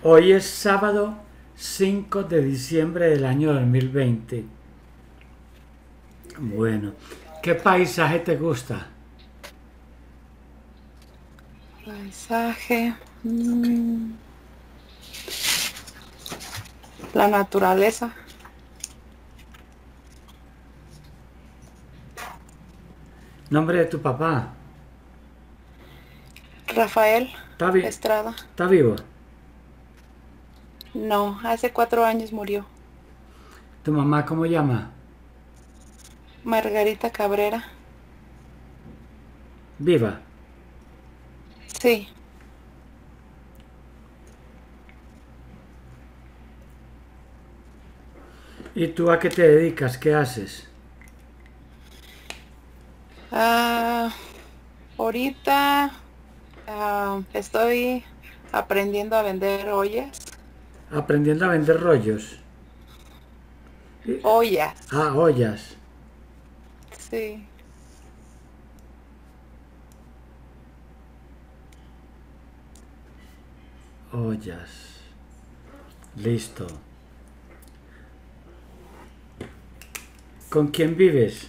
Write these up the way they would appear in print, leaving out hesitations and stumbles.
Hoy es sábado 5 de diciembre del año 2020. Bueno, ¿qué paisaje te gusta? Paisaje. La naturaleza. ¿Nombre de tu papá? Rafael ¿Está, vi- Estrada. está vivo? No, hace 4 años murió. ¿Tu mamá cómo llama? Margarita Cabrera. Viva. Sí. ¿Y tú a qué te dedicas? ¿Qué haces? Ah, ahorita estoy aprendiendo a vender ollas. Aprendiendo a vender rollos. Ollas. Ah, ollas. Sí. Ollas. Listo. ¿Con quién vives?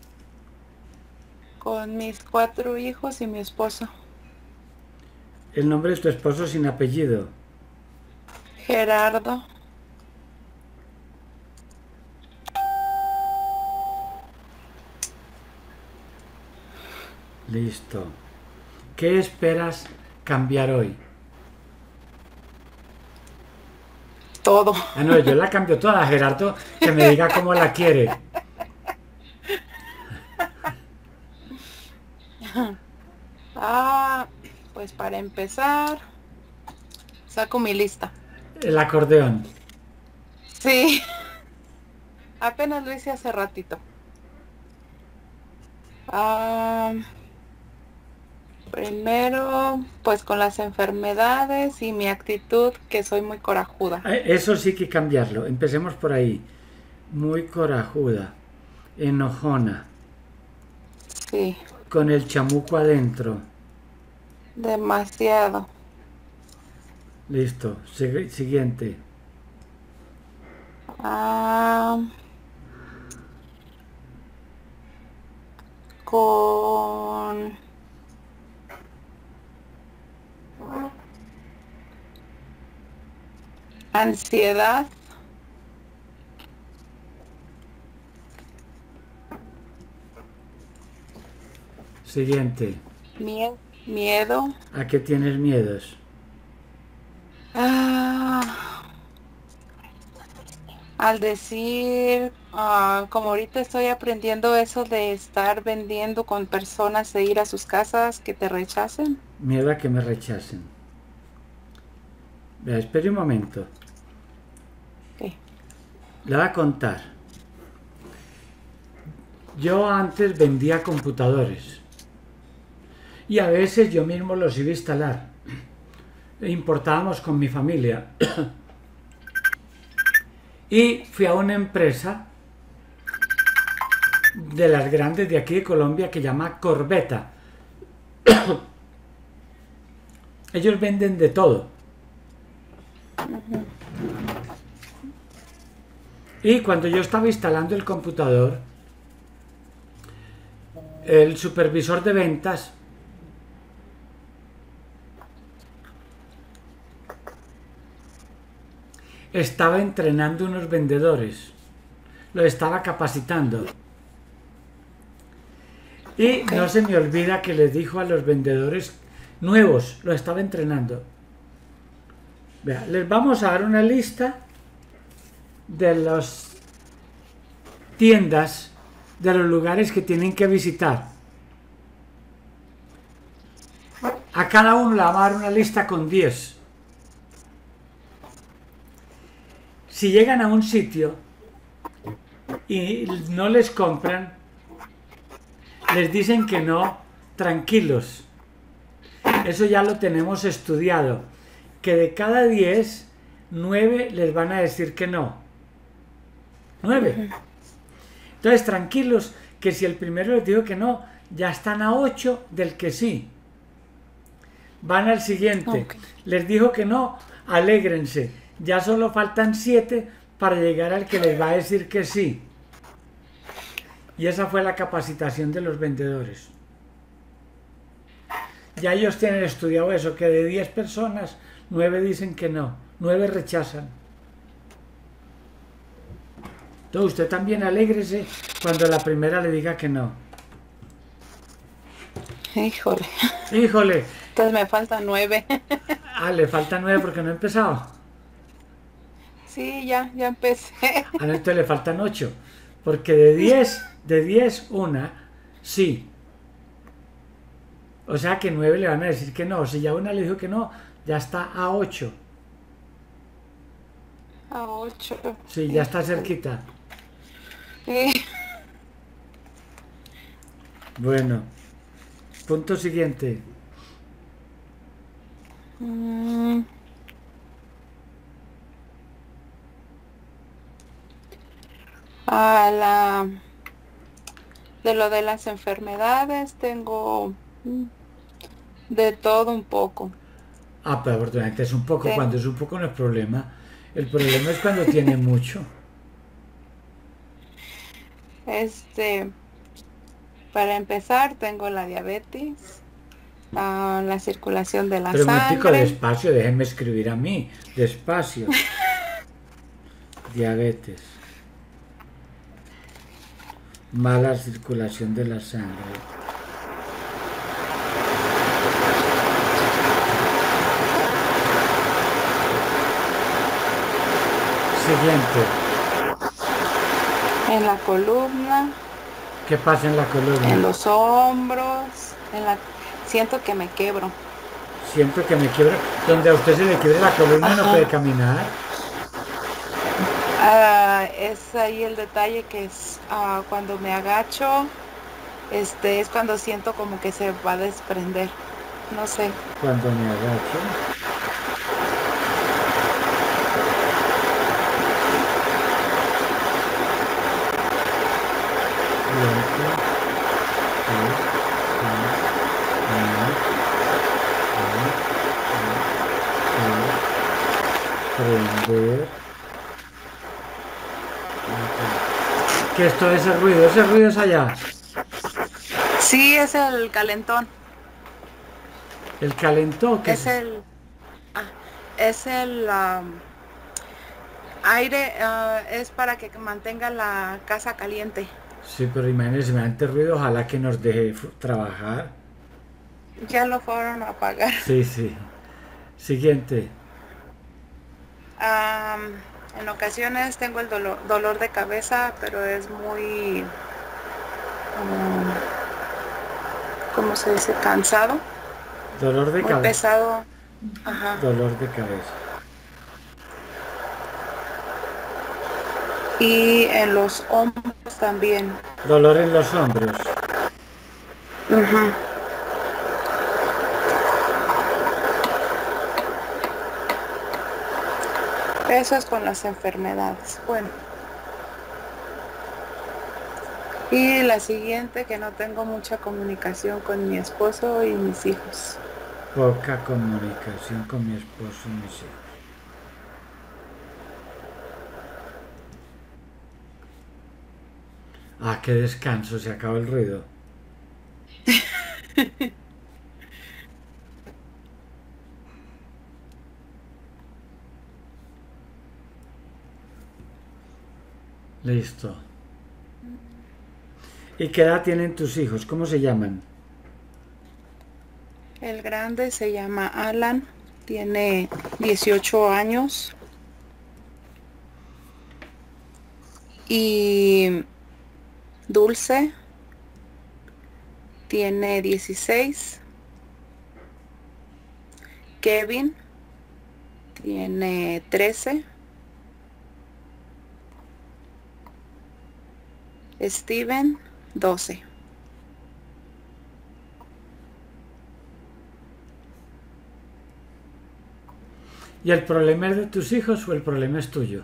Con mis 4 hijos y mi esposo. El nombre de tu esposo sin apellido. Gerardo. Listo. ¿Qué esperas cambiar hoy? Todo. Ah, no, yo la cambio toda, Gerardo, que me diga cómo la quiere. Ah, pues para empezar, saco mi lista. El acordeón. Sí, apenas lo hice hace ratito. Ah, primero, pues con las enfermedades y mi actitud, que soy muy corajuda. Eso sí que cambiarlo. Empecemos por ahí. Muy corajuda. Enojona. Sí, Con el chamuco adentro. demasiado. Listo. Siguiente. Ah, con ansiedad. Siguiente. Miedo. ¿A qué tienes miedos? Ah, al decir, como ahorita estoy aprendiendo eso de estar vendiendo con personas, de ir a sus casas que te rechacen. Miedo a que me rechacen. Vea, espere un momento. Sí. Le voy a contar. Yo antes vendía computadores. Y a veces yo mismo los iba a instalar. Importábamos con mi familia. Y fui a una empresa de las grandes de aquí de Colombia que llama Corbeta. Ellos venden de todo. Y cuando yo estaba instalando el computador, el supervisor de ventas estaba entrenando unos vendedores. Los estaba capacitando. Y Ok. no se me olvida que les dijo a los vendedores nuevos, lo estaba entrenando. Vea, les vamos a dar una lista de las tiendas, de los lugares que tienen que visitar. A cada uno le vamos a dar una lista con 10. Si llegan a un sitio y no les compran, les dicen que no, tranquilos. Eso ya lo tenemos estudiado. Que de cada 10, 9 les van a decir que no. 9. Entonces, tranquilos, que si el primero les dijo que no, ya están a 8 del que sí. Van al siguiente. Ok. Les dijo que no, Alégrense, ya solo faltan 7 para llegar al que les va a decir que sí. Y esa fue la capacitación de los vendedores. Ya ellos tienen estudiado eso, que de 10 personas, 9 dicen que no, 9 rechazan. Entonces usted también alégrese cuando la primera le diga que no. Híjole. Híjole. Entonces me faltan 9. Ah, le faltan 9 porque no he empezado. Sí, ya empecé. Ah, no, entonces le faltan 8. Porque de 10, una, sí. O sea que 9 le van a decir que no. Si ya una le dijo que no, ya está a 8. A 8. Sí, ya está cerquita. Bueno, punto siguiente. De lo de las enfermedades tengo de todo un poco. Ah, pero afortunadamente es un poco. Cuando es un poco no es problema. El problema es cuando tiene mucho. Para empezar, tengo la diabetes, la circulación de la Pero sangre. un poquito despacio, déjenme escribir a mí. Despacio. Diabetes. Mala circulación de la sangre. Siguiente. En la columna. ¿Qué pasa en la columna? En los hombros. Siento que me quebro. Siento que me quiebro. Donde a usted se le quiebre la columna. Ajá. No puede caminar. Es ahí el detalle que es cuando me agacho. Es cuando siento como que se va a desprender. No sé. Cuando me agacho. Prender. ¿Qué es todo ese ruido? ¿Ese ruido es allá? Sí, es el calentón. ¿El calentón? ¿Qué es el aire, es para que mantenga la casa caliente. Sí, pero imagínense semejante ruido, ojalá que nos deje trabajar. Ya lo fueron a apagar. Sí, sí. Siguiente. En ocasiones tengo el dolor de cabeza, pero es muy, ¿cómo se dice? Cansado. Dolor de cabeza. Muy pesado. Ajá. Dolor de cabeza. Y en los hombros también. Dolor en los hombros. Uh-huh. Eso es con las enfermedades. Bueno. Y la siguiente, que no tengo mucha comunicación con mi esposo y mis hijos. Poca comunicación con mi esposo y mis hijos. Ah, qué descanso, se acabó el ruido. Listo. ¿Y qué edad tienen tus hijos? ¿Cómo se llaman? El grande se llama Alan, tiene 18 años. Y Dulce tiene 16. Kevin tiene 13. Steven 12. ¿Y el problema es de tus hijos o el problema es tuyo?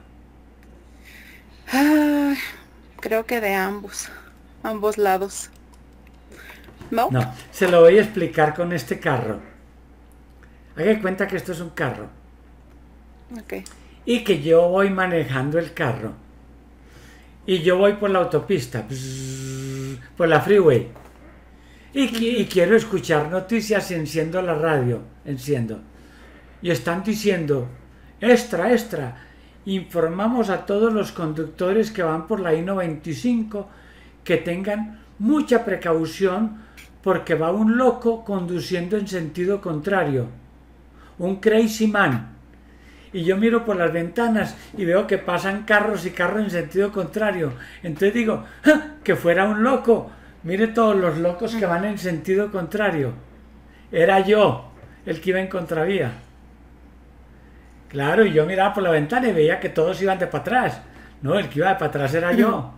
Creo que de ambos lados. ¿No? No, se lo voy a explicar con este carro. Haga de cuenta que esto es un carro. Ok. y que yo voy manejando el carro y yo voy por la autopista, por la freeway, y quiero escuchar noticias, enciendo la radio, y están diciendo, extra, extra, informamos a todos los conductores que van por la I-95 que tengan mucha precaución porque va un loco conduciendo en sentido contrario, un crazy man. Y yo miro por las ventanas y veo que pasan carros y carros en sentido contrario. Entonces digo, ¡ah! Que fuera un loco. Mire todos los locos que van en sentido contrario. Era yo el que iba en contravía. Claro, y yo miraba por la ventana y veía que todos iban de para atrás. No, el que iba de para atrás era yo.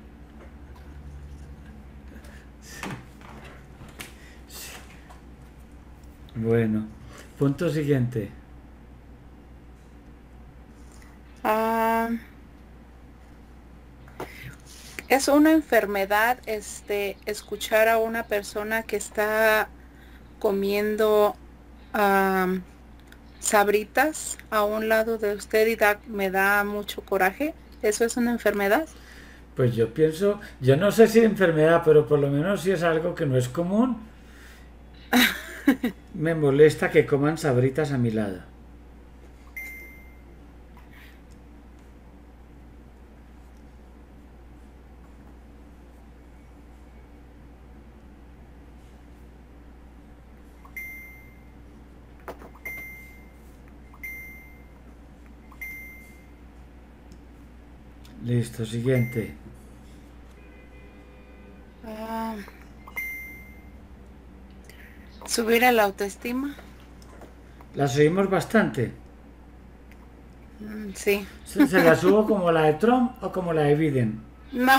Sí. Bueno, punto siguiente. Es una enfermedad escuchar a una persona que está comiendo sabritas a un lado de usted y me da mucho coraje. ¿Eso es una enfermedad? Pues yo pienso, yo no sé si es enfermedad, pero por lo menos si es algo que no es común. Me molesta que coman sabritas a mi lado. Listo, siguiente. Subir la autoestima. ¿Las oímos bastante? Sí. ¿Se la subo como la de Trump o como la de Biden? No.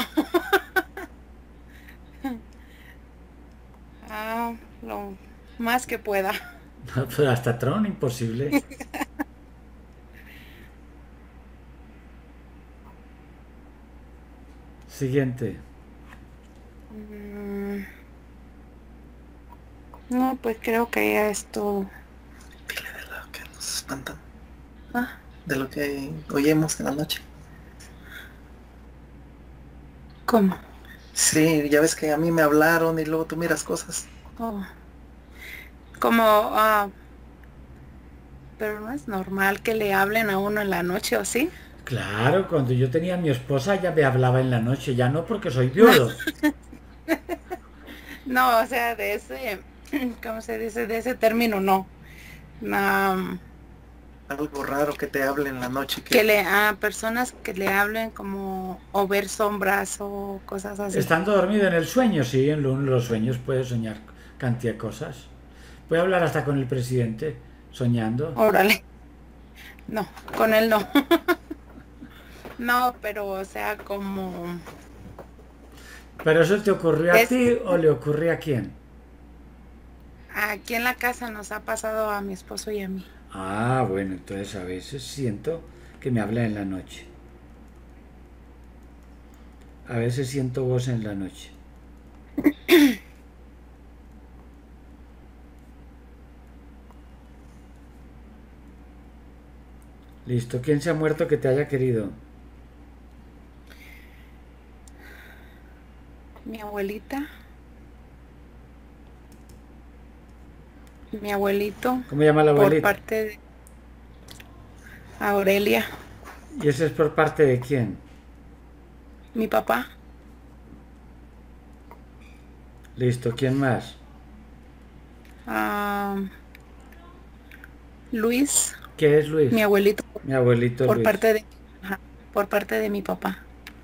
Lo más que pueda. Pues hasta Trump, imposible. Siguiente. No, pues creo que ya es todo. Dile de lo que nos espantan. De lo que oímos en la noche. ¿Cómo? Sí, ya ves que a mí me hablaron y luego tú miras cosas. Como, pero no es normal que le hablen a uno en la noche, ¿o sí? Claro, cuando yo tenía a mi esposa ya me hablaba en la noche, ya no porque soy viudo. No, o sea, de ese, ¿cómo se dice? De ese término, no. Algo raro que te hable en la noche. Personas que le hablen como, o ver sombras o cosas así. Estando dormido en el sueño, sí, en los sueños puede soñar cantidad de cosas. Puede hablar hasta con el presidente, soñando. Órale. No, con él no. No, pero o sea, como... ¿Pero eso te ocurrió a ti o le ocurrió a quién? Aquí en la casa nos ha pasado a mi esposo y a mí. Ah, bueno, entonces a veces siento que me habla en la noche. A veces siento voz en la noche. Listo, ¿quién se ha muerto que te haya querido? Mi abuelita. Mi abuelito. ¿Cómo llama la abuelita? Por parte de Aurelia. ¿Y ese es por parte de quién? Mi papá. Listo, ¿quién más? Luis. ¿Qué es Luis? Mi abuelito. Mi abuelito por Luis. Por parte de mi papá.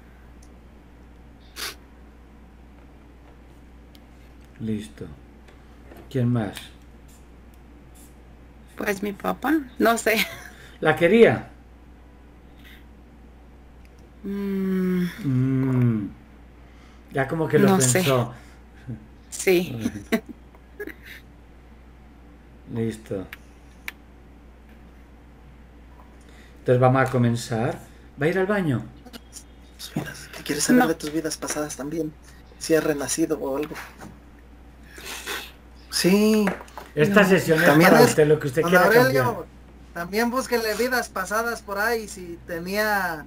Listo. ¿Quién más? Pues mi papá, no sé. ¿La quería? Ya como que lo no pensó. Sé. Sí. Listo. Entonces vamos a comenzar. ¿Va a ir al baño? ¿Qué quieres saber de tus vidas pasadas también? Si has renacido o algo. Sí. Esta sesión es para usted, lo que usted quiera cambiar. También búsquele vidas pasadas por ahí si tenía...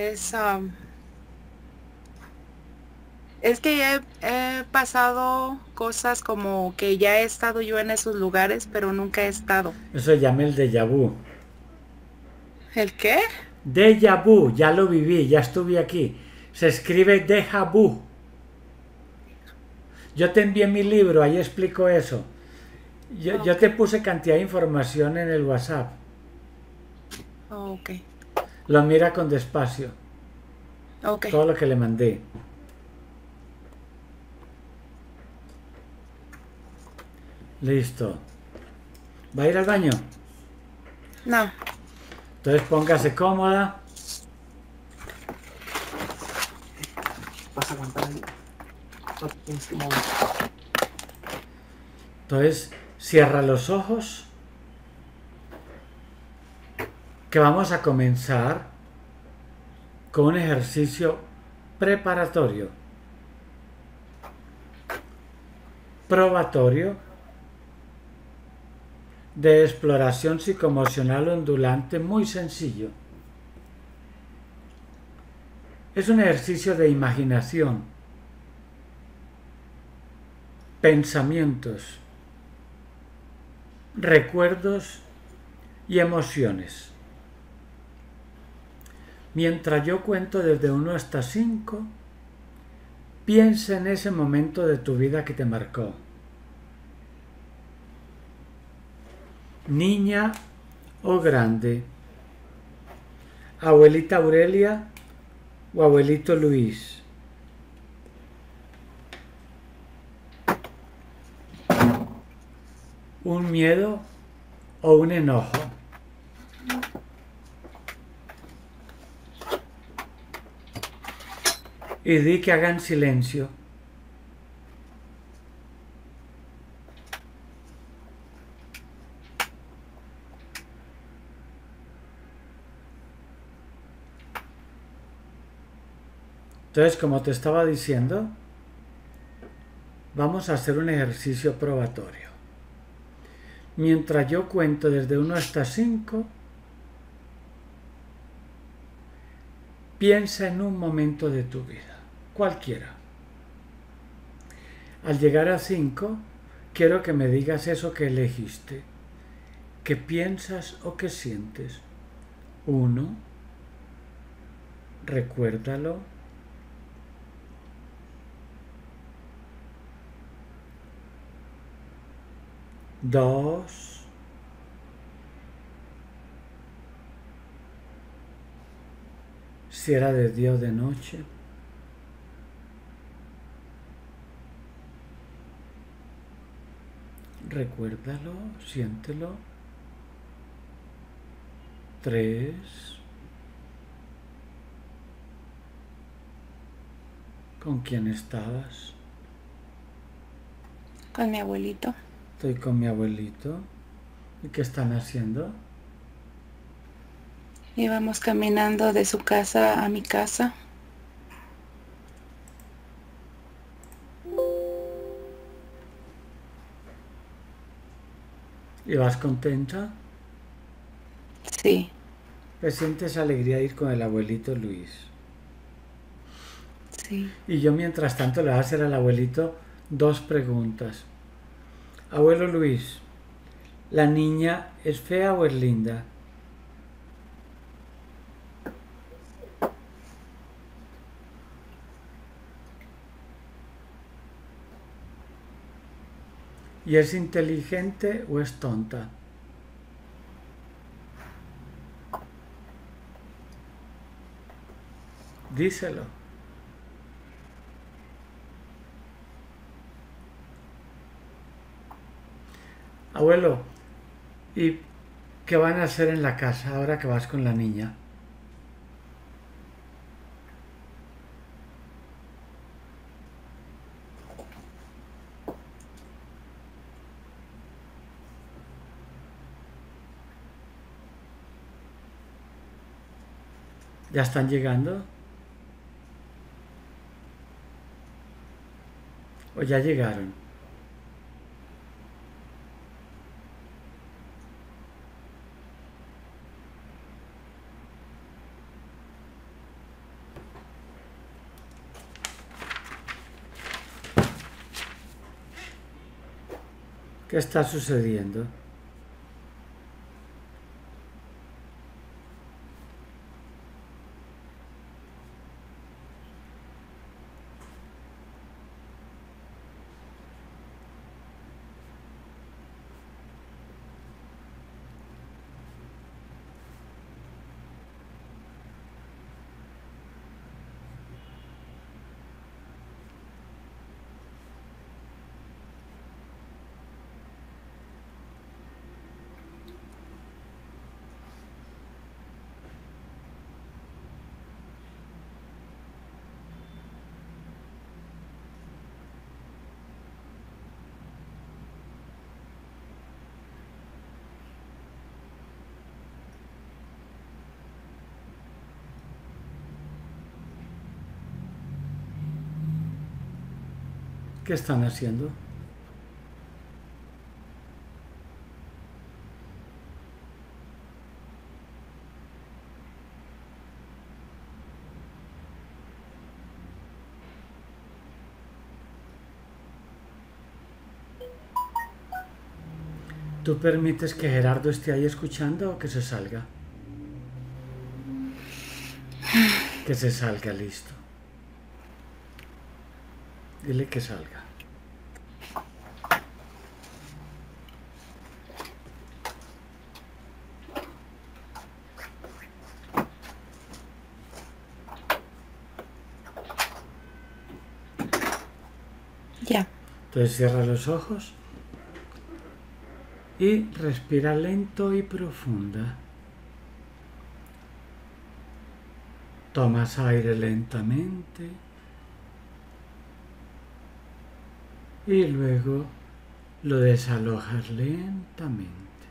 Es que ya he pasado cosas como que ya he estado yo en esos lugares, pero nunca he estado. Eso llama el déjà vu. ¿El qué? Déjà vu, ya lo viví, ya estuve aquí. Se escribe déjà vu. Yo te envié mi libro, ahí explico eso. Yo te Ok. puse cantidad de información en el WhatsApp. Ok. Lo mira con despacio. Ok. Todo lo que le mandé. Listo. ¿Va a ir al baño? No. Entonces póngase cómoda. Vas a aguantar ahí. No te tienes que mover. Entonces cierra los ojos. Que vamos a comenzar con un ejercicio preparatorio, probatorio, de exploración psicoemocional ondulante muy sencillo. Es un ejercicio de imaginación, pensamientos, recuerdos y emociones. Mientras yo cuento desde 1 hasta 5, piensa en ese momento de tu vida que te marcó. Niña o grande, abuelita Aurelia o abuelito Luis. Un miedo o un enojo. Y di que hagan silencio. Entonces, como te estaba diciendo, vamos a hacer un ejercicio probatorio. Mientras yo cuento desde 1 hasta 5, piensa en un momento de tu vida, cualquiera. Al llegar a 5, quiero que me digas eso que elegiste, que piensas o que sientes. 1, recuérdalo. 2, si era de día o de noche. 3, recuérdalo, siéntelo. 3, ¿con quién estabas? Con mi abuelito. Estoy con mi abuelito. ¿Y qué están haciendo? Íbamos caminando de su casa a mi casa. ¿Y vas contenta? Sí. ¿Te sientes alegría de ir con el abuelito Luis? Sí. Y yo mientras tanto le voy a hacer al abuelito 2 preguntas. Abuelo Luis, ¿la niña es fea o es linda? ¿Y es inteligente o es tonta? Díselo. Abuelo, ¿y qué van a hacer en la casa ahora que vas con la niña? ¿Ya están llegando? ¿O ya llegaron? ¿Qué está sucediendo? ¿Qué están haciendo? ¿Tú permites que Gerardo esté ahí escuchando o que se salga? Que se salga, listo. Dile que salga. Ya. Entonces cierra los ojos y respira lento y profunda. Tomas aire lentamente y luego lo desalojas lentamente.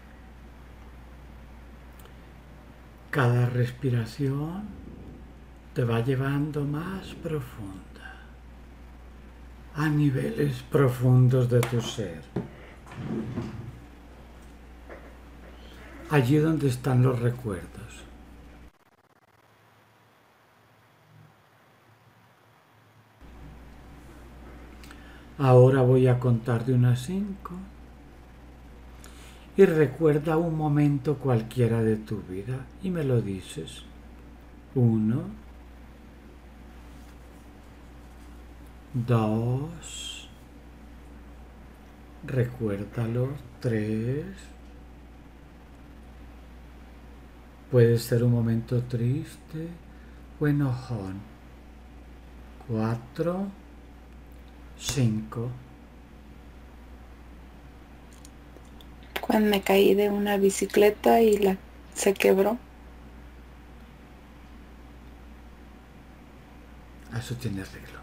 Cada respiración te va llevando más profunda, a niveles profundos de tu ser. Allí donde están los recuerdos. Ahora voy a contar de 1 a 5 y recuerda un momento cualquiera de tu vida y me lo dices. 1, 2, recuérdalo. 3, puede ser un momento triste o enojón. 4, 5. Cuando me caí de una bicicleta y se quebró. Eso tiene arreglo.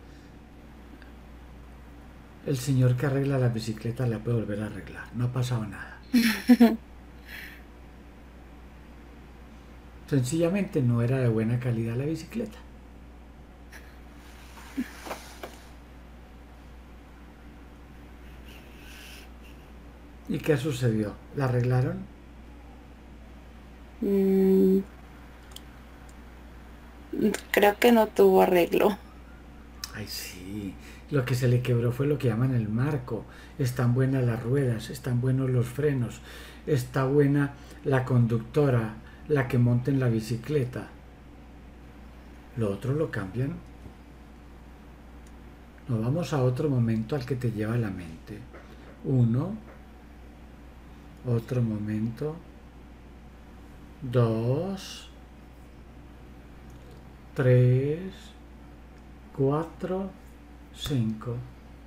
El señor que arregla la bicicleta la puede volver a arreglar. No ha pasado nada. Sencillamente no era de buena calidad la bicicleta. ¿Y qué sucedió? ¿La arreglaron? Creo que no tuvo arreglo. Ay, sí. Lo que se le quebró fue lo que llaman el marco. Están buenas las ruedas, están buenos los frenos, está buena la conductora, la que monta en la bicicleta. Lo otro lo cambian. Nos vamos a otro momento al que te lleva la mente. 1, otro momento. 2, 3, 4, 5.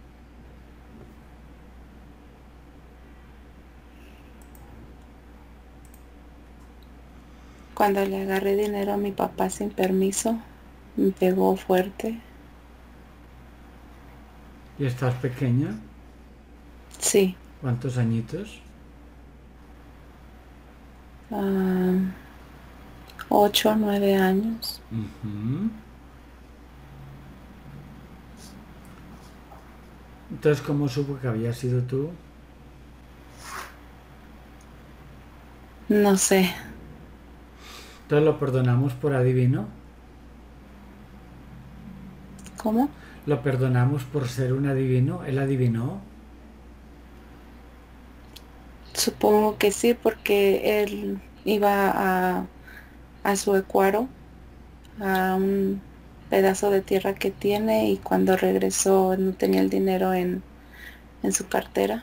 Cuando le agarré dinero a mi papá sin permiso, me pegó fuerte. ¿Y estás pequeña? Sí. ¿Cuántos añitos? 8 o 9 años. Entonces, ¿cómo supo que había sido tú? No sé. Entonces, ¿lo perdonamos por adivino? ¿Cómo? ¿Lo perdonamos por ser un adivino? ¿Él adivinó? Supongo que sí, porque él iba a su ecuaro, a un pedazo de tierra que tiene, y cuando regresó no tenía el dinero en su cartera.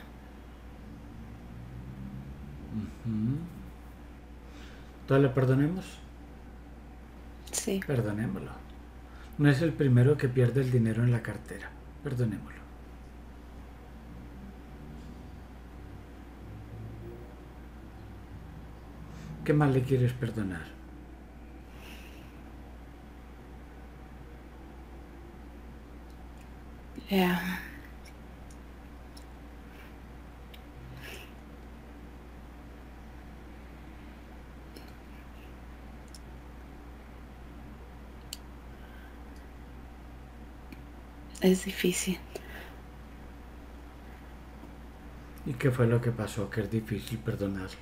¿Entonces le perdonemos? Sí. Perdonémoslo. No es el primero que pierde el dinero en la cartera. Perdonémoslo. ¿Qué más le quieres perdonar? Ya. Es difícil. ¿Y qué fue lo que pasó? Que es difícil perdonarlo.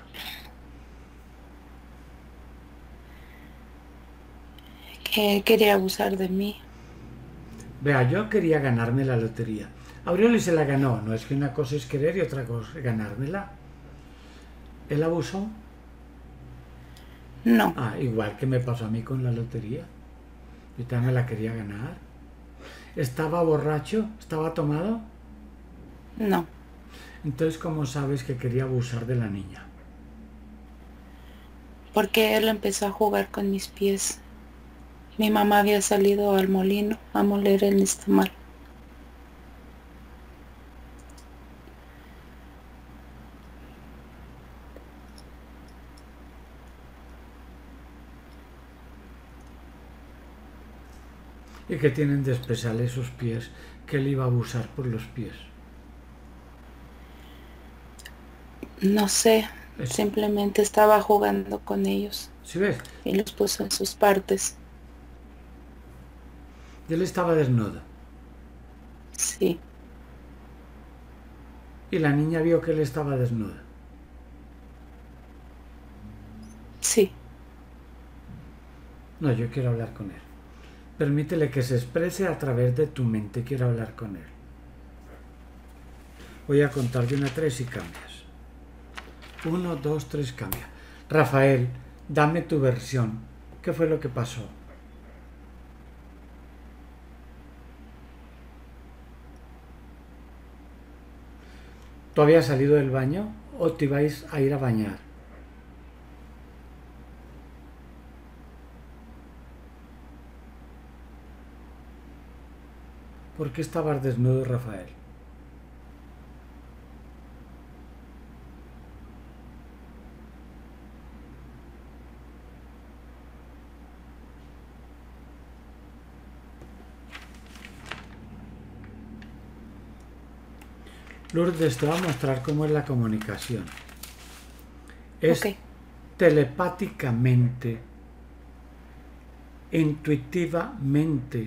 Que él quería abusar de mí. Vea, yo quería ganarme la lotería. Aurelio se la ganó. No es que una cosa es querer y otra cosa es ganármela. ¿Él abusó? No, Ah, igual que me pasó a mí con la lotería. Yo también me la quería ganar. ¿Estaba borracho? ¿Estaba tomado? no. Entonces, ¿cómo sabes que quería abusar de la niña? Porque él empezó a jugar con mis pies. Mi mamá había salido al molino a moler el nixtamal. ¿Y qué tienen de especial esos pies que él iba a abusar por los pies? No sé, Es- simplemente estaba jugando con ellos ¿Sí ves? y los puso en sus partes. Y él estaba desnudo. Sí, Y la niña vio que él estaba desnudo. sí. No, yo quiero hablar con él. Permítele que se exprese a través de tu mente. Quiero hablar con él. Voy a contar de 1 a 3 y cambias. 1, 2, 3, cambia. Rafael, dame tu versión. ¿Qué fue lo que pasó? ¿Tú habías salido del baño o te ibais a ir a bañar? ¿Por qué estabas desnudo, Rafael? Lourdes, te va a mostrar cómo es la comunicación. Es Ok. telepáticamente, intuitivamente,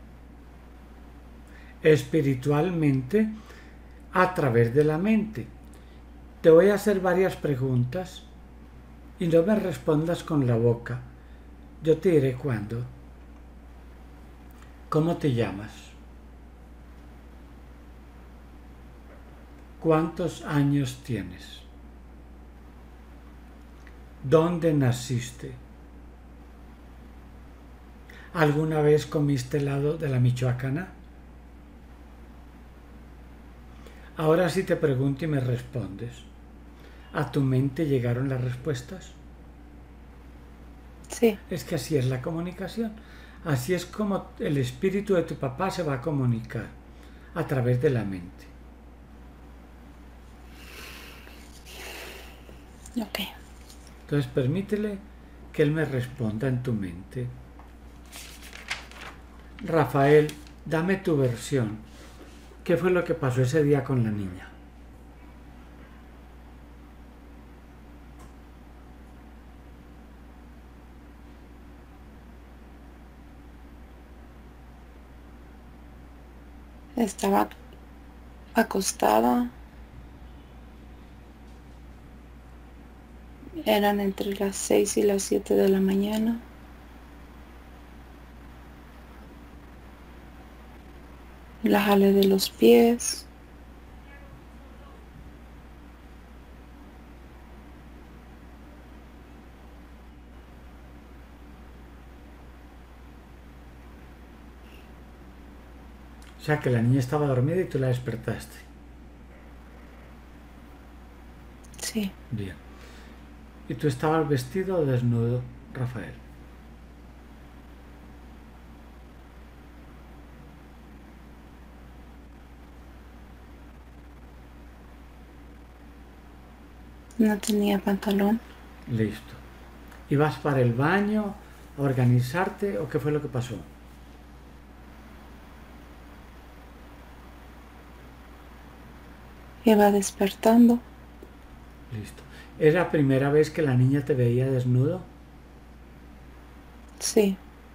espiritualmente, a través de la mente. Te voy a hacer varias preguntas y no me respondas con la boca. Yo te diré cuándo. ¿Cómo te llamas? ¿Cuántos años tienes? ¿Dónde naciste? ¿Alguna vez comiste helado de la Michoacana? Ahora sí te pregunto y me respondes. ¿A tu mente llegaron las respuestas? Sí, Es que así es la comunicación. Así es como el espíritu de tu papá se va a comunicar, a través de la mente. ok. Entonces permítele que él me responda en tu mente. Rafael, dame tu versión. ¿Qué fue lo que pasó ese día con la niña? Estaba acostada. Eran entre las 6 y las 7 de la mañana. La jalé de los pies. sea que la niña estaba dormida y tú la despertaste. Sí. Bien. ¿Y tú estabas vestido o desnudo, Rafael? No tenía pantalón. Listo. ¿Ibas para el baño a organizarte o qué fue lo que pasó? Iba despertando. Listo. ¿Era la primera vez que la niña te veía desnudo? Sí.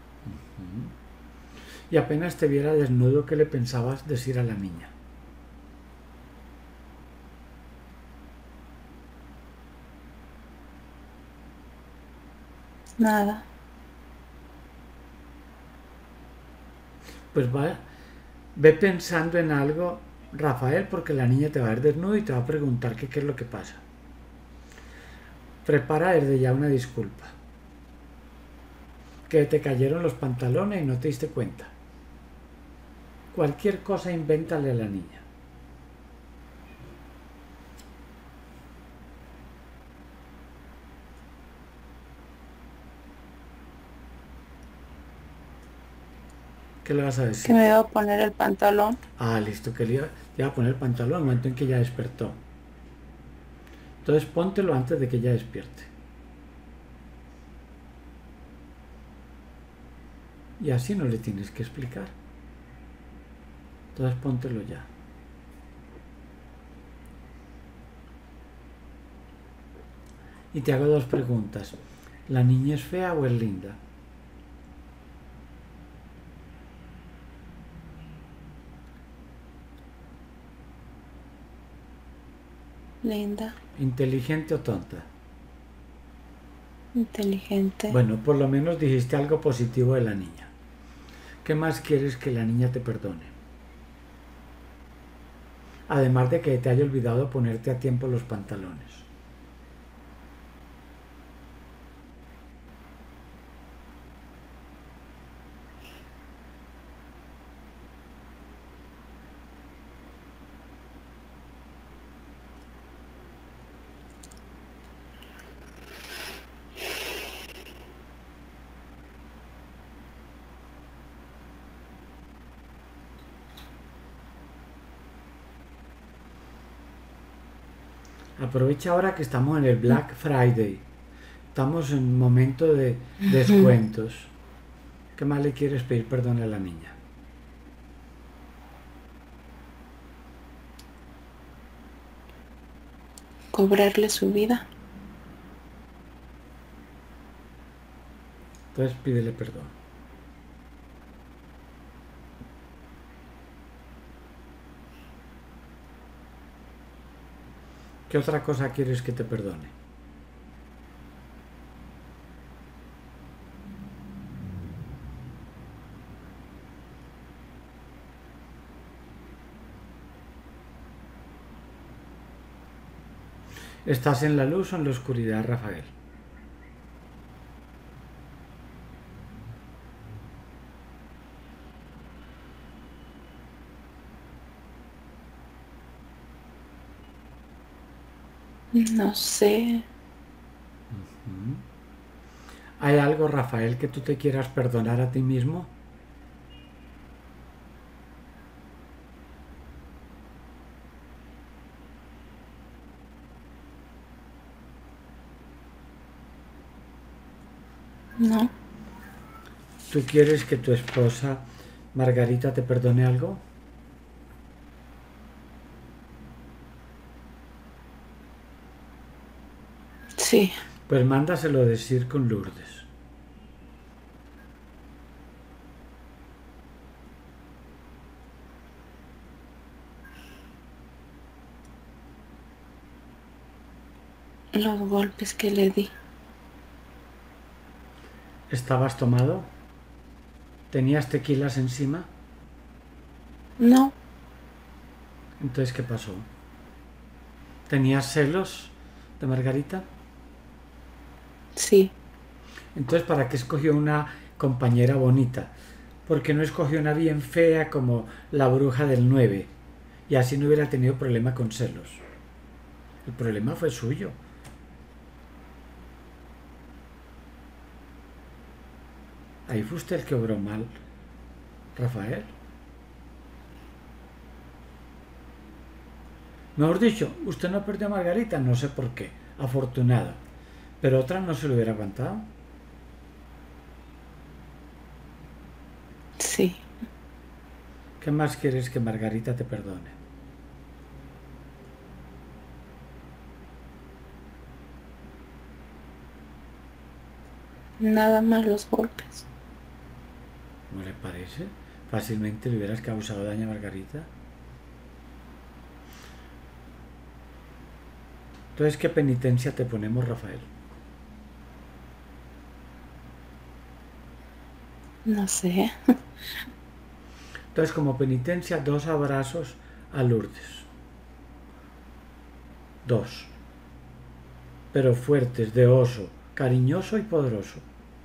Y apenas te viera desnudo, ¿qué le pensabas decir a la niña? Nada. Pues ve pensando en algo, Rafael, porque la niña te va a ver desnudo y te va a preguntar qué es lo que pasa. Prepara desde ya una disculpa. Que te cayeron los pantalones y no te diste cuenta. Cualquier cosa invéntale a la niña. ¿Qué le vas a decir? Que me iba a poner el pantalón. Ah, listo, que le iba a poner el pantalón en el momento en que ella despertó. Entonces póntelo antes de que ella despierte. Y así no le tienes que explicar. Entonces póntelo ya. Y te hago dos preguntas. ¿La niña es fea o es linda? Linda. ¿Inteligente o tonta? Inteligente. Bueno, por lo menos dijiste algo positivo de la niña. ¿Qué más quieres que la niña te perdone? Además de que te haya olvidado ponerte a tiempo los pantalones. Aprovecha ahora que estamos en el Black Friday. Estamos en un momento de descuentos. ¿Qué más le quieres pedir perdón a la niña? Cobrarle su vida. Entonces pídele perdón. ¿Qué otra cosa quieres que te perdone? ¿Estás en la luz o en la oscuridad, Rafael? No sé. ¿Hay algo, Rafael, que tú te quieras perdonar a ti mismo? No. ¿Tú quieres que tu esposa, Margarita, te perdone algo? Sí. Pues mándaselo decir con Lourdes. Los golpes que le di. ¿Estabas tomado? ¿Tenías tequilas encima? No. Entonces, ¿qué pasó? ¿Tenías celos de Margarita? Sí. Entonces, ¿para qué escogió una compañera bonita? porque no escogió una bien fea como la bruja del 9 y así no hubiera tenido problema con celos. El problema fue suyo. Ahí fue usted el que obró mal, Rafael. Mejor dicho, usted no perdió a Margarita, no sé por qué, afortunado, pero otra no se lo hubiera aguantado. Sí. ¿Qué más quieres que Margarita te perdone? Nada más los golpes. ¿No le parece? Fácilmente le hubieras causado daño a Margarita. Entonces, ¿qué penitencia te ponemos, Rafael? No sé. Entonces, como penitencia, 2 abrazos a Lourdes. 2. Pero fuertes, de oso, cariñoso y poderoso.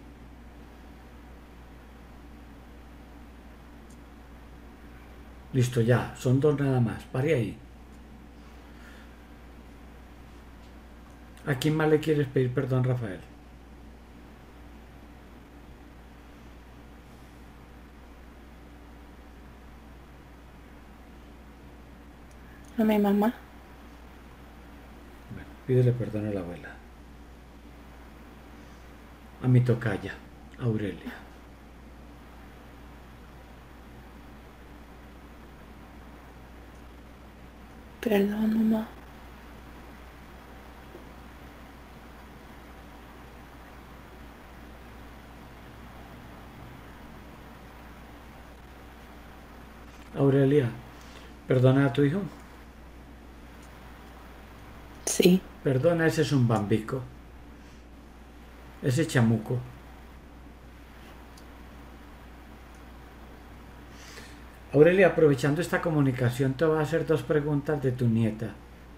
Listo, ya, son 2 nada más. Pare ahí. ¿A quién más le quieres pedir perdón, Rafael? A mi mamá. Bueno, pídele perdón a la abuela. A mi tocaya, Aurelia. Perdón, mamá. Aurelia, ¿perdona a tu hijo? Sí. Perdona, ese es un bambico. Ese chamuco. Aurelia, aprovechando esta comunicación, te voy a hacer 2 preguntas de tu nieta.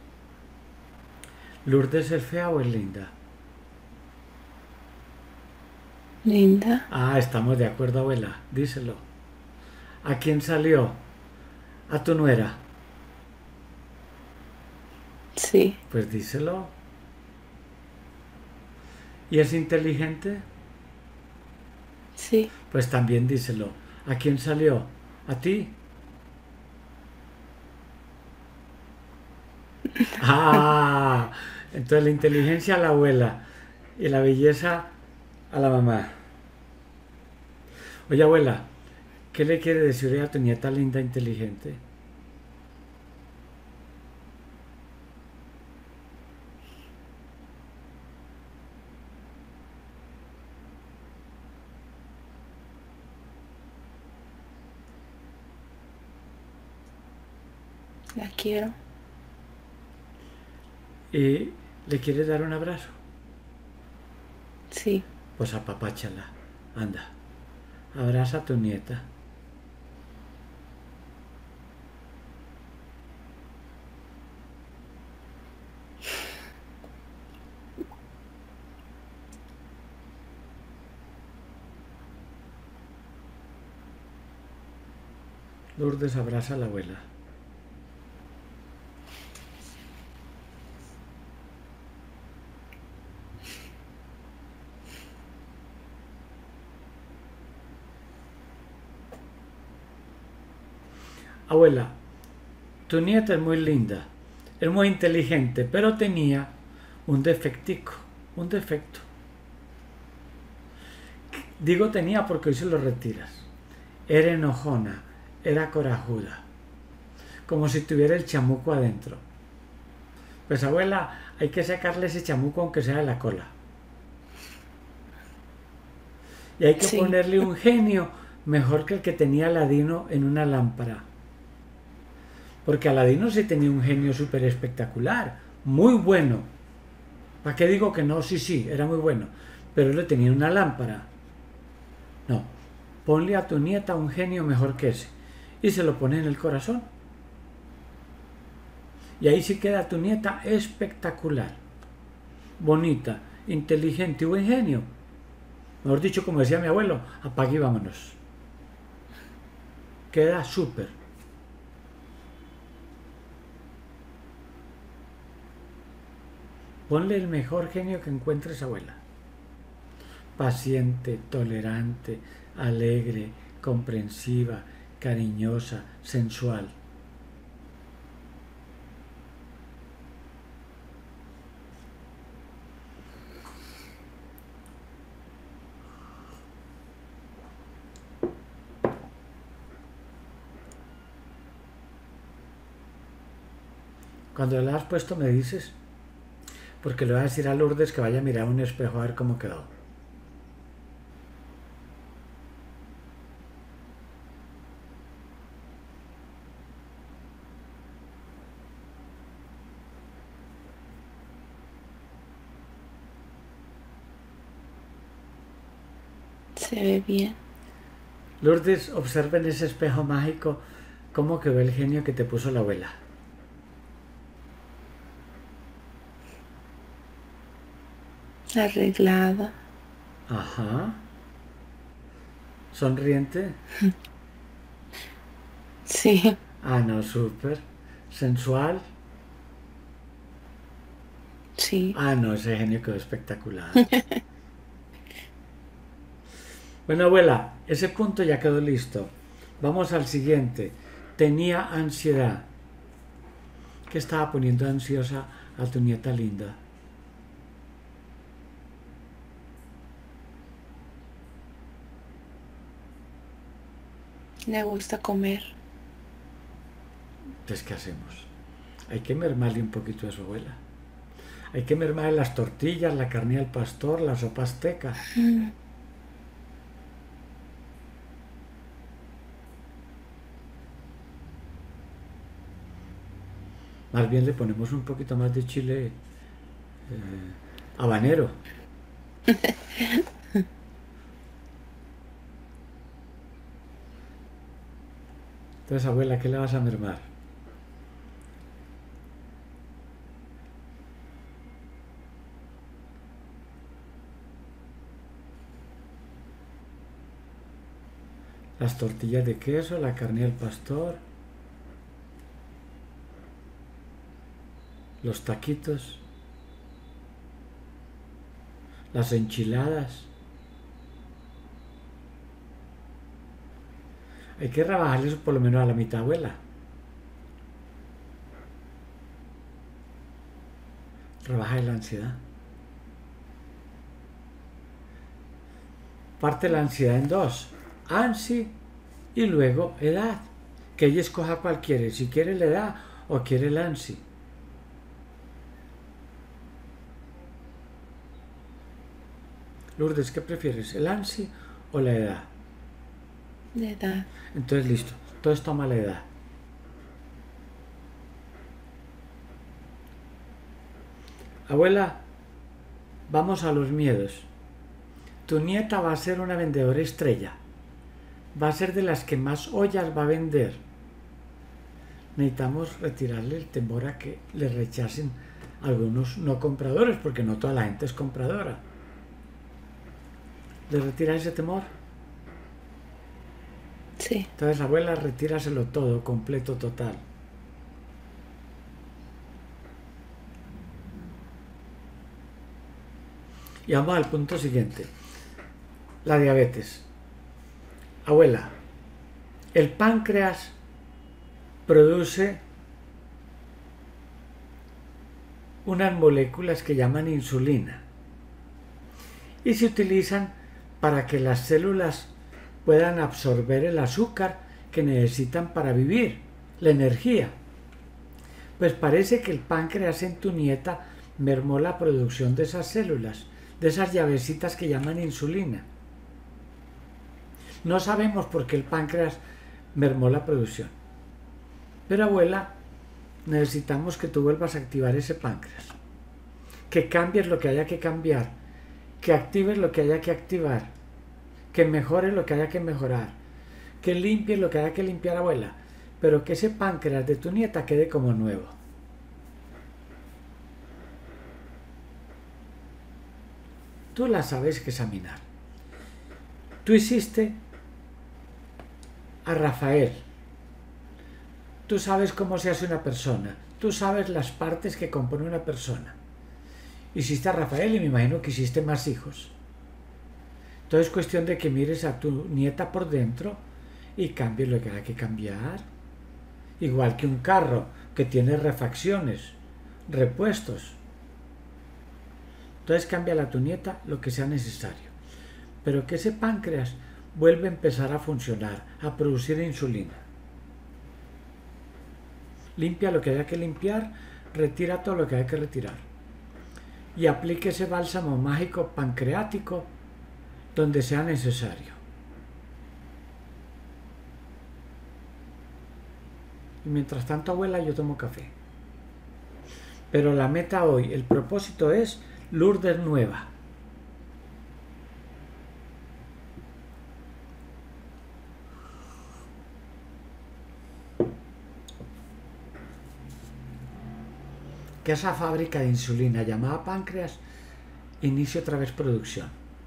¿Lourdes es fea o es linda? Linda. Ah, estamos de acuerdo, abuela. Díselo. ¿A quién salió? ¿A tu nuera? Sí. Pues díselo. ¿Y es inteligente? Sí. Pues también díselo. ¿A quién salió? ¿A ti? Ah, entonces la inteligencia a la abuela y la belleza a la mamá. Oye, abuela, ¿qué le quiere decir a tu nieta linda e inteligente? La quiero. ¿Y le quieres dar un abrazo? Sí. Pues apapáchala. Anda, abraza a tu nieta. Lourdes abraza a la abuela. Abuela, tu nieta es muy linda, es muy inteligente, pero tenía un defectico, un defecto. Digo tenía porque hoy se lo retiras. Era enojona, era corajuda, como si tuviera el chamuco adentro. Pues abuela, hay que sacarle ese chamuco aunque sea de la cola. Y hay que Sí. ponerle un genio mejor que el que tenía Aladino en una lámpara. Porque Aladino sí tenía un genio súper espectacular, muy bueno. ¿Para qué digo que no? Sí, era muy bueno. Pero él le tenía una lámpara. No, ponle a tu nieta un genio mejor que ese. Y se lo pone en el corazón. Y ahí sí queda tu nieta espectacular. Bonita, inteligente y buen genio. Mejor dicho, como decía mi abuelo, apague y vámonos. Queda súper. Ponle el mejor genio que encuentres, abuela. Paciente, tolerante, alegre, comprensiva, cariñosa, sensual. Cuando la has puesto me dices, porque le voy a decir a Lourdes que vaya a mirar un espejo a ver cómo quedó. Se ve bien. Lourdes, observa en ese espejo mágico cómo quedó el genio que te puso la abuela. Arreglada. Ajá. Sonriente. Sí. Ah, no, súper. Sensual. Sí. Ah, no, ese genio quedó espectacular. Bueno, abuela, ese punto ya quedó listo. Vamos al siguiente. Tenía ansiedad. ¿Qué estaba poniendo ansiosa a tu nieta linda? Le gusta comer. Entonces, ¿qué hacemos? Hay que mermarle un poquito a su abuela. Hay que mermarle las tortillas, la carne al pastor, la sopa azteca. Más bien le ponemos un poquito más de chile habanero. Entonces, abuela, ¿qué le vas a mermar? Las tortillas de queso, la carne al pastor, los taquitos, las enchiladas. Hay que rebajarle eso por lo menos a la mitad, abuela. Rebaja la ansiedad. Parte la ansiedad en dos. Ansi y luego edad. Que ella escoja cuál quiere. Si quiere la edad o quiere el ansi. Lourdes, ¿qué prefieres? ¿El ansi o la edad? La edad. Entonces, listo. Entonces toma la edad. Abuela, vamos a los miedos. Tu nieta va a ser una vendedora estrella. Va a ser de las que más ollas va a vender. Necesitamos retirarle el temor a que le rechacen algunos no compradores, porque no toda la gente es compradora. ¿Le retira ese temor? Sí. Entonces, abuela, retíraselo todo, completo, total. Y vamos al punto siguiente. La diabetes. Abuela, el páncreas produce unas moléculas que llaman insulina y se utilizan para que las células puedan absorber el azúcar que necesitan para vivir, la energía. Pues parece que el páncreas en tu nieta mermó la producción de esas células, de esas llavecitas que llaman insulina. No sabemos por qué el páncreas mermó la producción. Pero abuela, necesitamos que tú vuelvas a activar ese páncreas. Que cambies lo que haya que cambiar. Que actives lo que haya que activar. Que mejores lo que haya que mejorar. Que limpies lo que haya que limpiar, abuela. Pero que ese páncreas de tu nieta quede como nuevo. Tú la sabes que examinar. Tú hiciste a Rafael. Tú sabes cómo se hace una persona. Tú sabes las partes que compone una persona. Hiciste a Rafael y me imagino que hiciste más hijos. Entonces es cuestión de que mires a tu nieta por dentro y cambies lo que hay que cambiar. Igual que un carro que tiene refacciones, repuestos. Entonces cámbiale a tu nieta lo que sea necesario. Pero que ese páncreas vuelve a empezar a funcionar, a producir insulina. Limpia lo que haya que limpiar, retira todo lo que haya que retirar. Y aplique ese bálsamo mágico pancreático donde sea necesario. Y mientras tanto, abuela, yo tomo café. Pero la meta hoy, el propósito es Lourdes nueva. Que esa fábrica de insulina llamada páncreas inicie otra vez producción.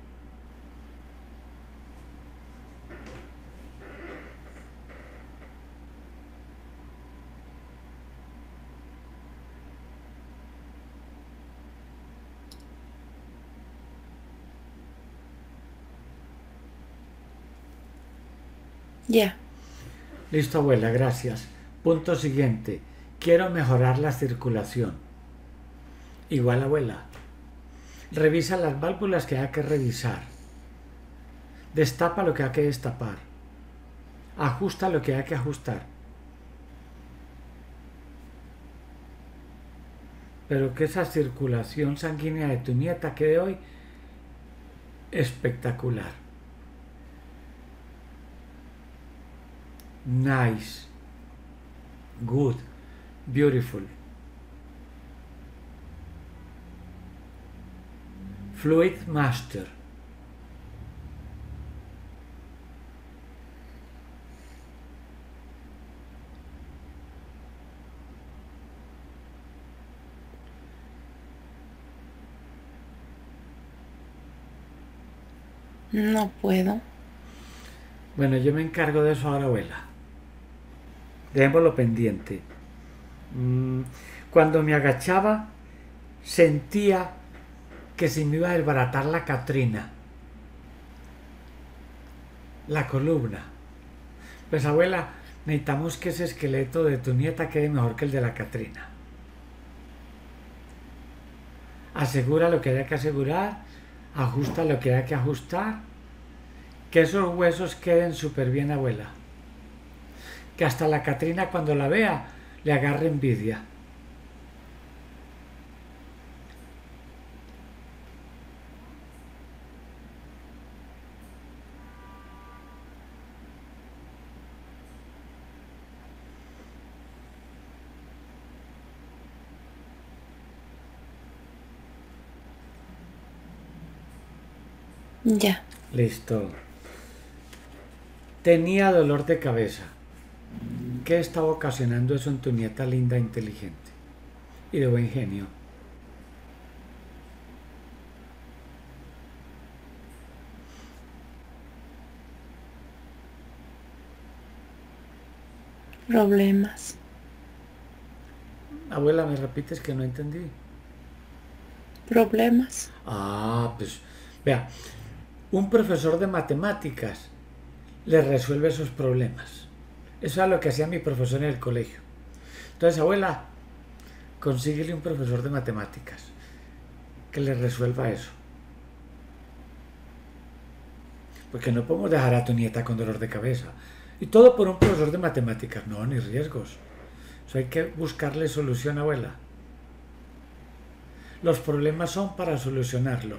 Ya. Listo, abuela, gracias. Punto siguiente. Quiero mejorar la circulación. Igual, abuela. Revisa las válvulas que hay que revisar. Destapa lo que hay que destapar. Ajusta lo que hay que ajustar. Pero que esa circulación sanguínea de tu nieta quede hoy espectacular. Nice. Good. Beautiful. Fluid Master. No puedo. Bueno, yo me encargo de eso ahora, abuela. Dejémoslo pendiente. Cuando me agachaba, sentía que se me iba a desbaratar la Catrina, la columna. Pues, abuela, necesitamos que ese esqueleto de tu nieta quede mejor que el de la Catrina. Asegura lo que haya que asegurar, ajusta lo que haya que ajustar, que esos huesos queden súper bien, abuela. Que hasta la Catrina, cuando la vea, le agarre envidia. Ya. Listo. Tenía dolor de cabeza. ¿Qué estaba ocasionando eso en tu nieta linda e inteligente? Y de buen genio. Problemas. Abuela, ¿me repites que no entendí? Problemas. Ah, pues, vea, un profesor de matemáticas le resuelve esos problemas. Eso es lo que hacía mi profesor en el colegio. Entonces, abuela, consíguele un profesor de matemáticas que le resuelva eso. Porque no podemos dejar a tu nieta con dolor de cabeza. Y todo por un profesor de matemáticas. No, ni riesgos. Eso hay que buscarle solución, abuela. Los problemas son para solucionarlos.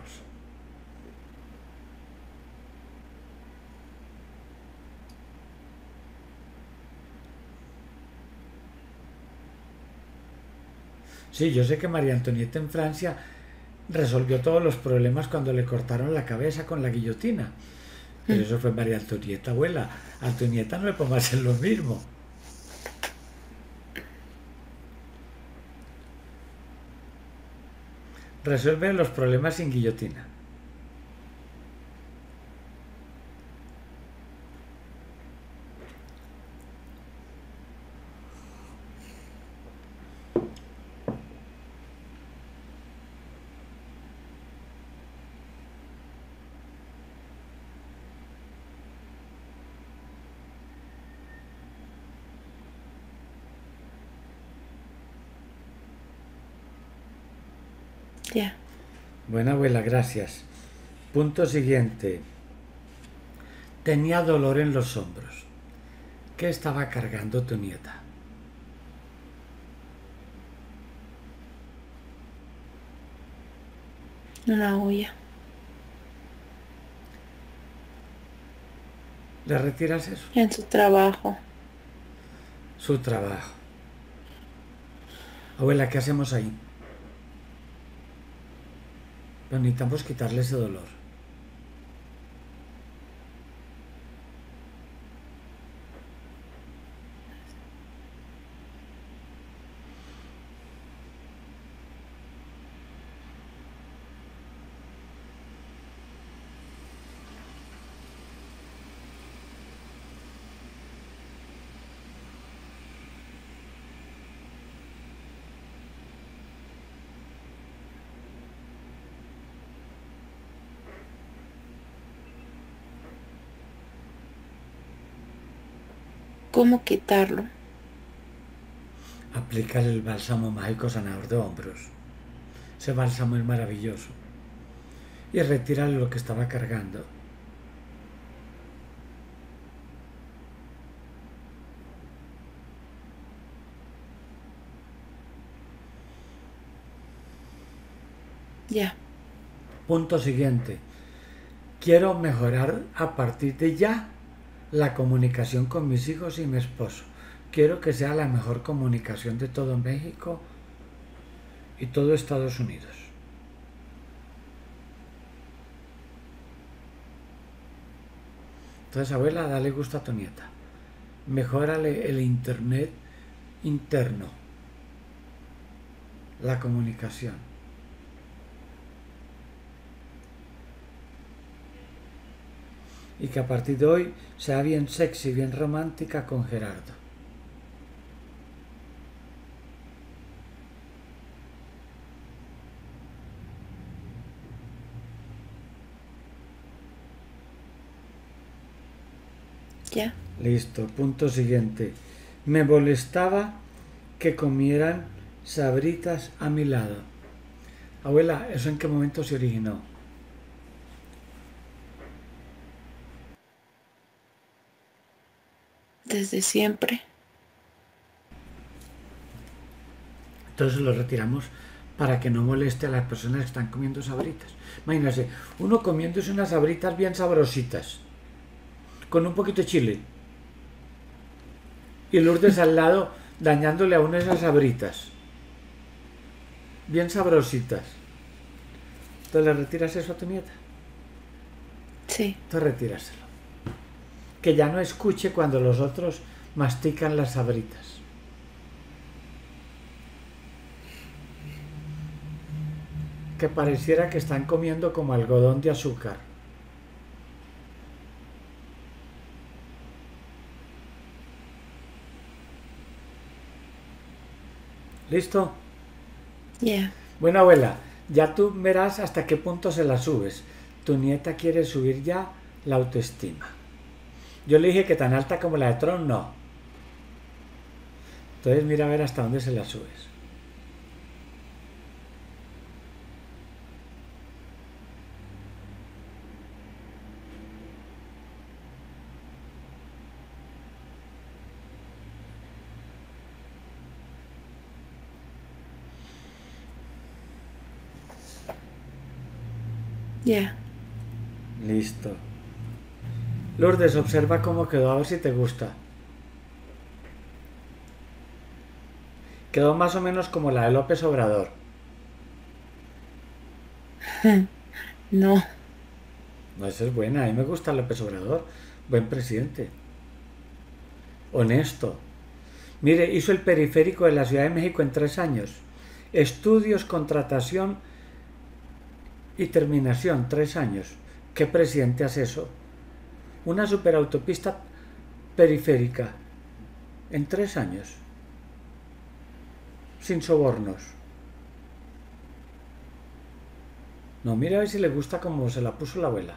Sí, yo sé que María Antonieta en Francia resolvió todos los problemas cuando le cortaron la cabeza con la guillotina. Pero eso fue María Antonieta, abuela. A tu nieta no le podemos hacer lo mismo. Resuelve los problemas sin guillotina. Ya. Buena abuela, gracias. Punto siguiente. Tenía dolor en los hombros. ¿Qué estaba cargando tu nieta? Una olla. ¿Le retiras eso? En su trabajo. Su trabajo. Abuela, ¿qué hacemos ahí? Pero necesitamos quitarle ese dolor. ¿Cómo quitarlo? Aplícale el bálsamo mágico sanador de hombros. Ese bálsamo es maravilloso. Y retírale lo que estaba cargando. Ya. Punto siguiente. Quiero mejorar a partir de ya la comunicación con mis hijos y mi esposo. Quiero que sea la mejor comunicación de todo México y todo Estados Unidos. Entonces, abuela, dale gusto a tu nieta. Mejórale el internet interno, la comunicación. Y que a partir de hoy sea bien sexy, bien romántica con Gerardo. Ya. Listo, punto siguiente. Me molestaba que comieran sabritas a mi lado. Abuela, ¿eso en qué momento se originó? Desde siempre. Entonces lo retiramos para que no moleste a las personas que están comiendo sabritas. Imagínense, uno comiéndose unas sabritas bien sabrositas, con un poquito de chile, y Lourdes al lado dañándole a una de esas sabritas, bien sabrositas. Entonces le retiras eso a tu nieta. Sí. Entonces retíraselo. Que ya no escuche cuando los otros mastican las sabritas. Que pareciera que están comiendo como algodón de azúcar. ¿Listo? Ya. Bueno, abuela, ya tú verás hasta qué punto se la subes. Tu nieta quiere subir ya la autoestima. Yo le dije que tan alta como la de Tron, no. Entonces mira a ver hasta dónde se la subes. Ya. Listo. Lourdes, observa cómo quedó, a ver si te gusta. Quedó más o menos como la de López Obrador. No. No, esa es buena, a mí me gusta López Obrador. Buen presidente. Honesto. Mire, hizo el periférico de la Ciudad de México en 3 años. Estudios, contratación y terminación, 3 años. ¿Qué presidente hace eso? Una superautopista periférica en 3 años. Sin sobornos. No, mira a ver si le gusta como se la puso la abuela.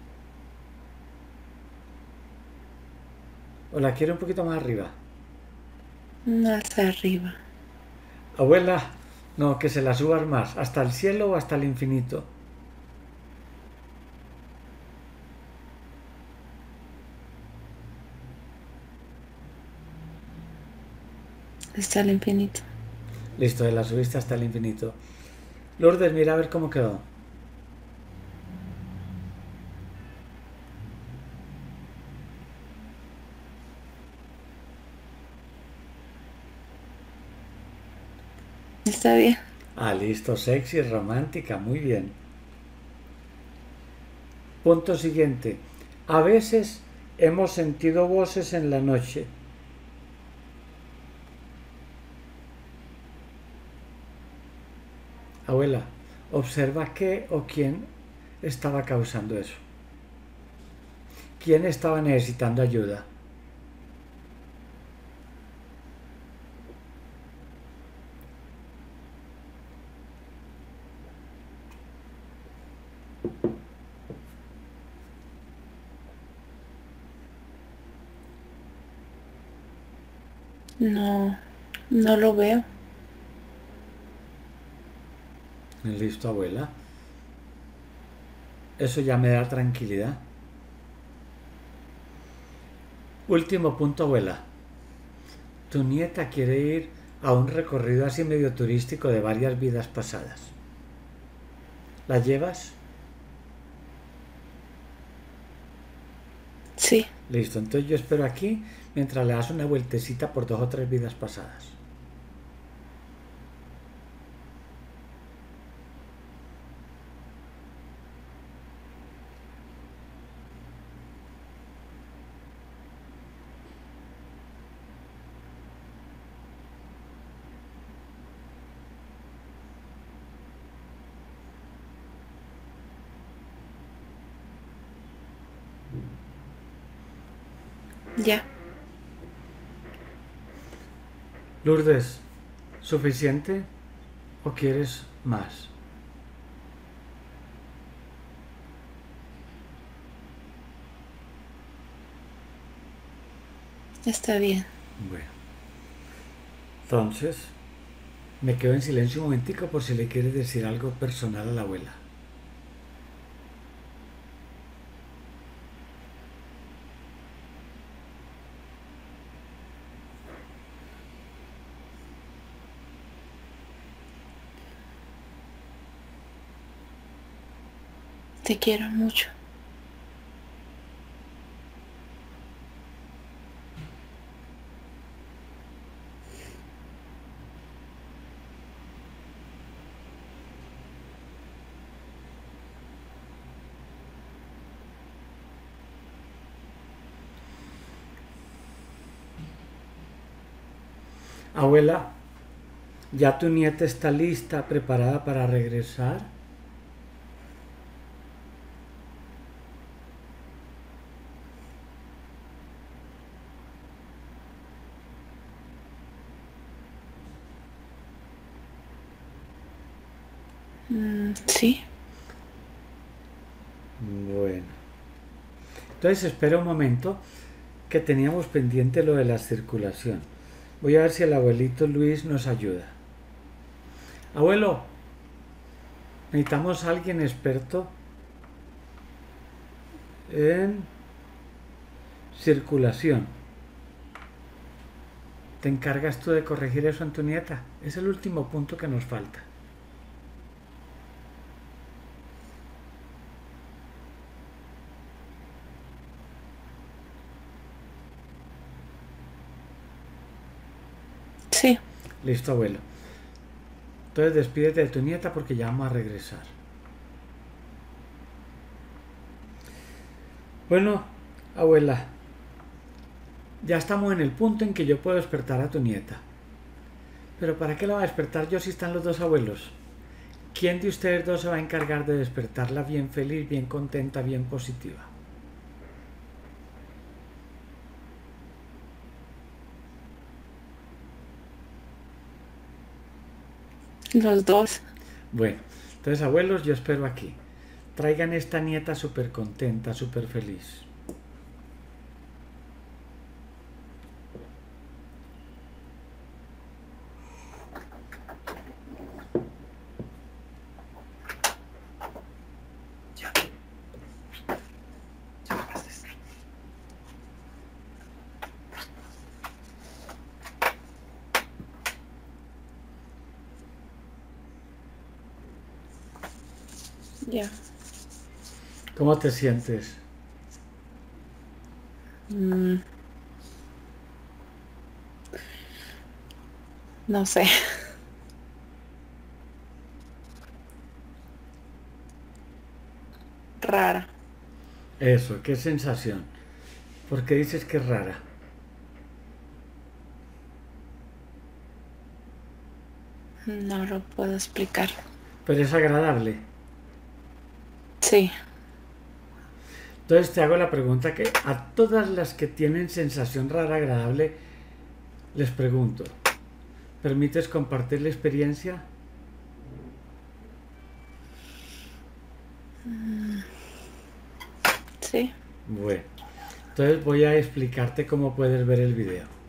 O la quiere un poquito más arriba. Más arriba. Abuela, no, que se la subas más, hasta el cielo o hasta el infinito. Hasta el infinito. Listo, la subiste hasta el infinito. Lourdes, mira a ver cómo quedó. Está bien. Ah, listo, sexy, romántica, muy bien. Punto siguiente. A veces hemos sentido voces en la noche. Abuela, observa qué o quién estaba causando eso. ¿Quién estaba necesitando ayuda? No, no lo veo. Listo, abuela. Eso ya me da tranquilidad. Último punto, abuela. Tu nieta quiere ir a un recorrido así medio turístico de varias vidas pasadas. ¿La llevas? Sí. Listo, entonces yo espero aquí mientras le das una vueltecita por 2 o 3 vidas pasadas. Ya. Lourdes, ¿suficiente o quieres más? Está bien. Bueno, entonces me quedo en silencio un momentico por si le quieres decir algo personal a la abuela. Te quiero mucho. Abuela, ¿ya tu nieta está lista, preparada para regresar? Sí. Bueno. Entonces espera un momento que teníamos pendiente lo de la circulación. Voy a ver si el abuelito Luis nos ayuda. Abuelo, necesitamos a alguien experto en circulación. ¿Te encargas tú de corregir eso en tu nieta? Es el último punto que nos falta. Sí. Listo, abuelo. Entonces despídete de tu nieta porque ya vamos a regresar. Bueno, abuela, ya estamos en el punto en que yo puedo despertar a tu nieta. Pero ¿para qué la va a despertar yo si están los dos abuelos? ¿Quién de ustedes dos se va a encargar de despertarla bien feliz, bien contenta, bien positiva? Los dos. Bueno, entonces abuelos, yo espero aquí. Traigan esta nieta súper contenta, súper feliz. Ya. ¿Cómo te sientes? No sé. Rara. Eso, ¿qué sensación? ¿Por qué dices que es rara? No lo puedo explicar. Pero es agradable. Sí. Entonces te hago la pregunta que a todas las que tienen sensación rara agradable les pregunto, ¿permites compartir la experiencia? Sí. Bueno, entonces voy a explicarte cómo puedes ver el video.